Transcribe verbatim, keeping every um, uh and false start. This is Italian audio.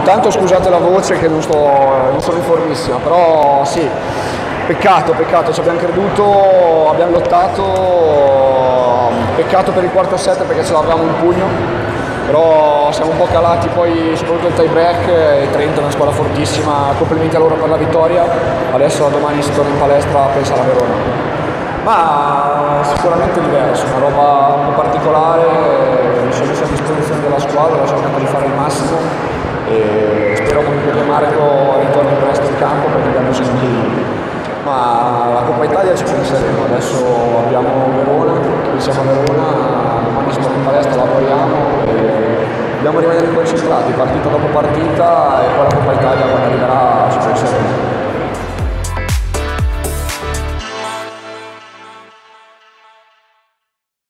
intanto scusate la voce che non, sto, non sono in formissima, però sì, peccato, peccato, ci abbiamo creduto, abbiamo lottato, peccato per il quarto set perché ce l'avevamo in pugno, però siamo un po' calati poi soprattutto il tie break e Trento è una squadra fortissima, complimenti a loro per la vittoria, adesso domani si torna in palestra a pensare a Verona. Ma sicuramente diverso, una roba un po' particolare, mi sono messo a disposizione della squadra, ho cercato di fare il massimo e spero comunque che Marco ritorni presto in campo perché abbiamo bisogno di lui. Ma la Coppa Italia ci penseremo, adesso abbiamo Verona, siamo a Verona, domani si torna in palestra, lavoriamo e dobbiamo rimanere concentrati partita dopo partita e poi la Coppa Italia quando arriverà ci penseremo.